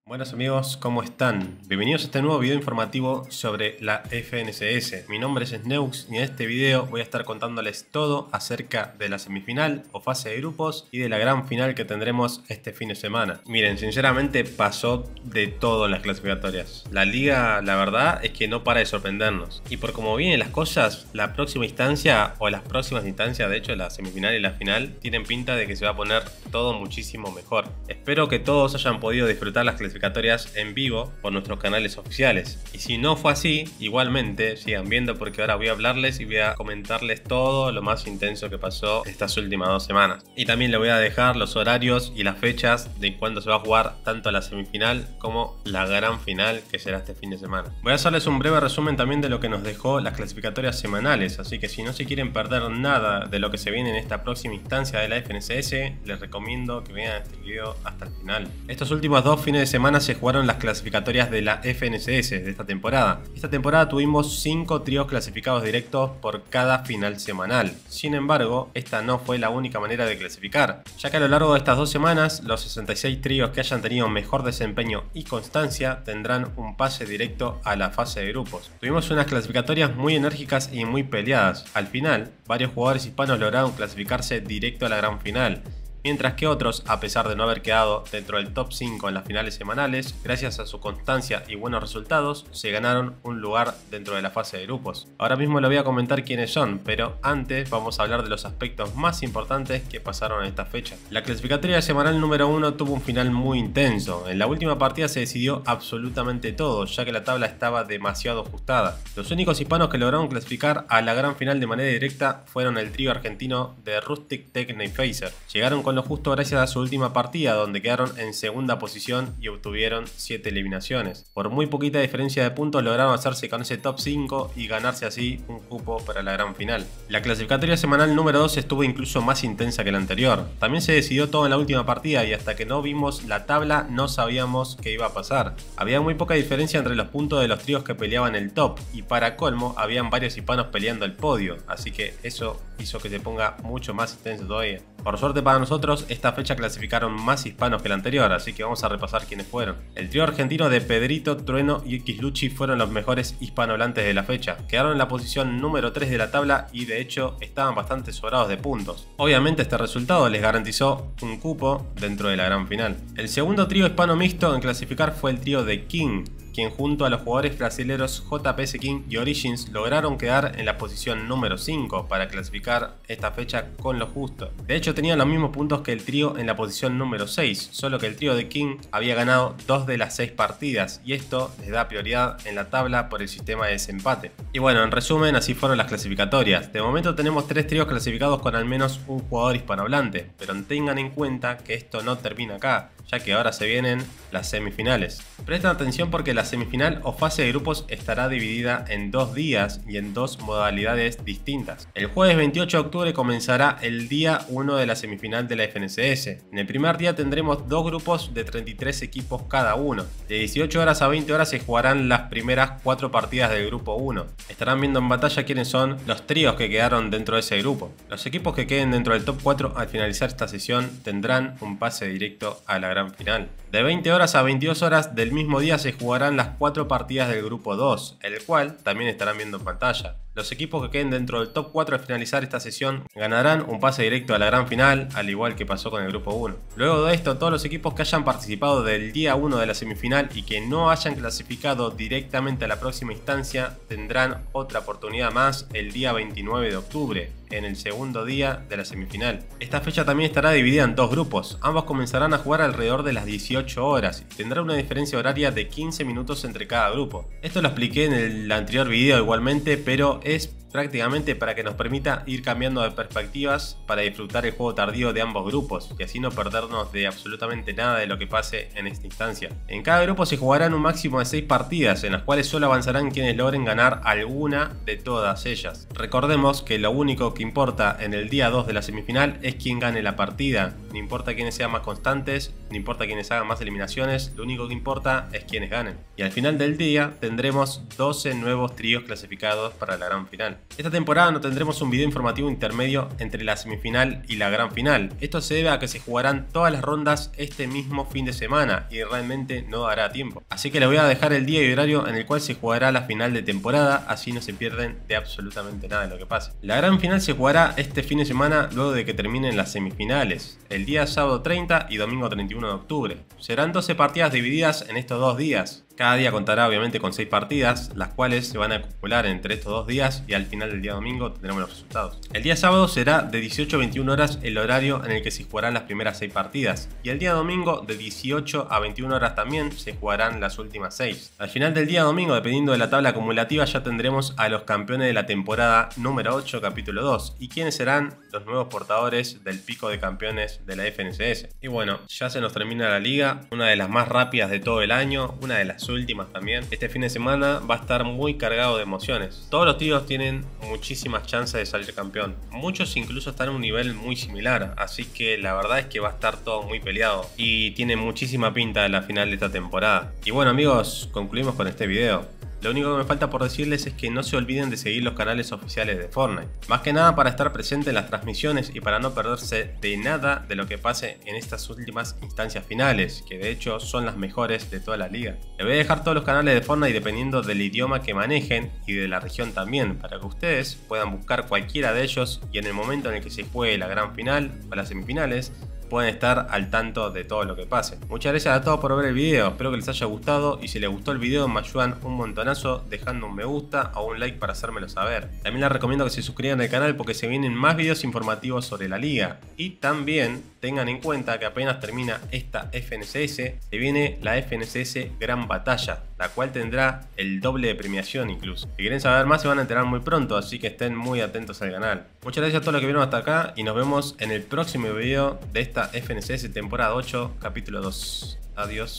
Buenas amigos, ¿cómo están? Bienvenidos a este nuevo video informativo sobre la FNCS. Mi nombre es Sneux y en este video voy a estar contándoles todo acerca de la semifinal o fase de grupos y de la gran final que tendremos este fin de semana. Miren, sinceramente pasó de todo en las clasificatorias. La liga, la verdad, es que no para de sorprendernos. Y por cómo vienen las cosas, la próxima instancia o las próximas instancias, de hecho la semifinal y la final, tienen pinta de que se va a poner todo muchísimo mejor. Espero que todos hayan podido disfrutar las clasificatorias en vivo por nuestros canales oficiales, y si no fue así, igualmente sigan viendo, porque ahora voy a hablarles y voy a comentarles todo lo más intenso que pasó estas últimas 2 semanas. Y también le voy a dejar los horarios y las fechas de cuándo se va a jugar tanto la semifinal como la gran final, que será este fin de semana. Voy a hacerles un breve resumen también de lo que nos dejó las clasificatorias semanales, así que si no se quieren perder nada de lo que se viene en esta próxima instancia de la FNCS, les recomiendo que vean este video hasta el final. Estos últimos 2 fines de semana se jugaron las clasificatorias de la FNCS de esta temporada. Esta temporada tuvimos 5 tríos clasificados directos por cada final semanal. Sin embargo, esta no fue la única manera de clasificar, ya que a lo largo de estas 2 semanas, los 66 tríos que hayan tenido mejor desempeño y constancia tendrán un pase directo a la fase de grupos. Tuvimos unas clasificatorias muy enérgicas y muy peleadas. Al final, varios jugadores hispanos lograron clasificarse directo a la gran final, mientras que otros, a pesar de no haber quedado dentro del top 5 en las finales semanales, gracias a su constancia y buenos resultados, se ganaron un lugar dentro de la fase de grupos. Ahora mismo le voy a comentar quiénes son, pero antes vamos a hablar de los aspectos más importantes que pasaron en esta fecha. La clasificatoria semanal número 1 tuvo un final muy intenso. En la última partida se decidió absolutamente todo, ya que la tabla estaba demasiado ajustada. Los únicos hispanos que lograron clasificar a la gran final de manera directa fueron el trío argentino de Rustic, Tecna y Phaser. Llegaron con lo justo gracias a su última partida, donde quedaron en segunda posición y obtuvieron 7 eliminaciones. Por muy poquita diferencia de puntos lograron hacerse con ese top 5 y ganarse así un cupo para la gran final. La clasificatoria semanal número 2 estuvo incluso más intensa que la anterior. También se decidió todo en la última partida y hasta que no vimos la tabla no sabíamos qué iba a pasar. Había muy poca diferencia entre los puntos de los tríos que peleaban el top, y para colmo habían varios hispanos peleando el podio, así que eso hizo que se ponga mucho más intenso todavía. Por suerte para nosotros, esta fecha clasificaron más hispanos que la anterior, así que vamos a repasar quiénes fueron. El trío argentino de Pedrito, Trueno y Xluchi fueron los mejores hispanohablantes de la fecha. Quedaron en la posición número 3 de la tabla y de hecho estaban bastante sobrados de puntos. Obviamente este resultado les garantizó un cupo dentro de la gran final. El segundo trío hispano mixto en clasificar fue el trío de King, quien junto a los jugadores brasileros JPS King y Origins lograron quedar en la posición número 5 para clasificar esta fecha con lo justo. De hecho tenían los mismos puntos que el trío en la posición número 6, solo que el trío de King había ganado 2 de las 6 partidas y esto les da prioridad en la tabla por el sistema de desempate. Y bueno, en resumen, así fueron las clasificatorias. De momento tenemos 3 tríos clasificados con al menos un jugador hispanohablante, pero tengan en cuenta que esto no termina acá, ya que ahora se vienen las semifinales. Presten atención porque la semifinal o fase de grupos estará dividida en 2 días y en 2 modalidades distintas. El jueves 28 de octubre comenzará el día 1 de la semifinal de la FNCS. En el primer día tendremos 2 grupos de 33 equipos cada uno. De 18 horas a 20 horas se jugarán las primeras 4 partidas del grupo 1. Estarán viendo en batalla quiénes son los tríos que quedaron dentro de ese grupo. Los equipos que queden dentro del top 4 al finalizar esta sesión tendrán un pase directo a la gran final. De 20 horas a 22 horas del mismo día se jugarán las 4 partidas del grupo 2, el cual también estarán viendo en pantalla. Los equipos que queden dentro del top 4 al finalizar esta sesión ganarán un pase directo a la gran final, al igual que pasó con el grupo 1. Luego de esto, todos los equipos que hayan participado del día 1 de la semifinal y que no hayan clasificado directamente a la próxima instancia tendrán otra oportunidad más el día 29 de octubre, en el segundo día de la semifinal. Esta fecha también estará dividida en 2 grupos, ambos comenzarán a jugar alrededor de las 18 horas y tendrá una diferencia horaria de 15 minutos entre cada grupo. Esto lo expliqué en el anterior video igualmente, pero es prácticamente para que nos permita ir cambiando de perspectivas para disfrutar el juego tardío de ambos grupos y así no perdernos de absolutamente nada de lo que pase en esta instancia. En cada grupo se jugarán un máximo de 6 partidas, en las cuales solo avanzarán quienes logren ganar alguna de todas ellas. Recordemos que lo único que importa en el día 2 de la semifinal es quien gane la partida. No importa quiénes sean más constantes, no importa quiénes hagan más eliminaciones, lo único que importa es quienes ganen. Y al final del día tendremos 12 nuevos tríos clasificados para la gran final. Esta temporada no tendremos un video informativo intermedio entre la semifinal y la gran final. Esto se debe a que se jugarán todas las rondas este mismo fin de semana y realmente no dará tiempo. Así que les voy a dejar el día y horario en el cual se jugará la final de temporada, así no se pierden de absolutamente nada de lo que pase. La gran final se jugará este fin de semana luego de que terminen las semifinales, el día sábado 30 y domingo 31 de octubre. Serán 12 partidas divididas en estos 2 días. Cada día contará obviamente con 6 partidas, las cuales se van a acumular entre estos 2 días y al final del día domingo tendremos los resultados. El día sábado será de 18 a 21 horas el horario en el que se jugarán las primeras 6 partidas y el día domingo de 18 a 21 horas también se jugarán las últimas 6. Al final del día domingo, dependiendo de la tabla acumulativa, ya tendremos a los campeones de la temporada número 8 capítulo 2 y quienes serán los nuevos portadores del pico de campeones de la FNCS. Y bueno, ya se nos termina la liga, una de las más rápidas de todo el año, una de las últimas también. Este fin de semana va a estar muy cargado de emociones. Todos los tíos tienen muchísimas chances de salir campeón. Muchos incluso están a un nivel muy similar, así que la verdad es que va a estar todo muy peleado y tiene muchísima pinta de la final de esta temporada. Y bueno amigos, concluimos con este video. Lo único que me falta por decirles es que no se olviden de seguir los canales oficiales de Fortnite. Más que nada para estar presente en las transmisiones y para no perderse de nada de lo que pase en estas últimas instancias finales, que de hecho son las mejores de toda la liga. Les voy a dejar todos los canales de Fortnite dependiendo del idioma que manejen y de la región también, para que ustedes puedan buscar cualquiera de ellos y en el momento en el que se juegue la gran final o las semifinales, pueden estar al tanto de todo lo que pase. Muchas gracias a todos por ver el video, espero que les haya gustado y si les gustó el video me ayudan un montonazo dejando un me gusta o un like para hacérmelo saber. También les recomiendo que se suscriban al canal porque se vienen más videos informativos sobre la liga y también tengan en cuenta que apenas termina esta FNCS se viene la FNCS Gran Batalla, la cual tendrá el doble de premiación incluso. Si quieren saber más se van a enterar muy pronto, así que estén muy atentos al canal. Muchas gracias a todos los que vieron hasta acá y nos vemos en el próximo video de esta FNCS temporada 8 capítulo 2. Adiós.